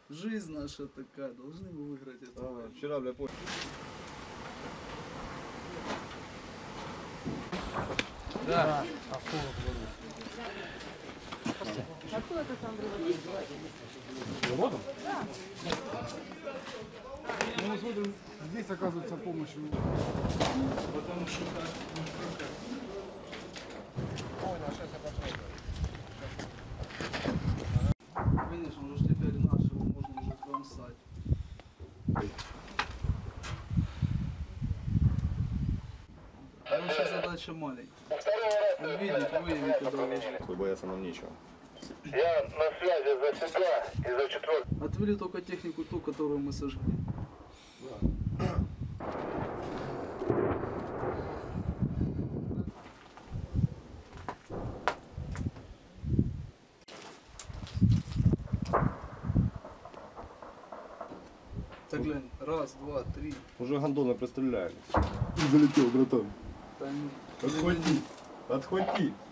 Жизнь наша такая, должны мы выиграть эту войну. Вчера, бля, понял. Да. Откуда ты сам приводишь? Заводом? Да. Ну, мы смотрим, здесь оказывается помощь. Потому что конечно, уже теперь нашего можно уже кромсать. Наша задача маленькая. Увидеть, выявить и доложить. Бояться нам нечего. Я на связи за себя и за четвертый. Отвели только технику ту, которую мы сожгли. Так глянь, раз, два, три. Уже гондоны пристреляли. Залетел, братан. Там... Отхвати. Отхвати.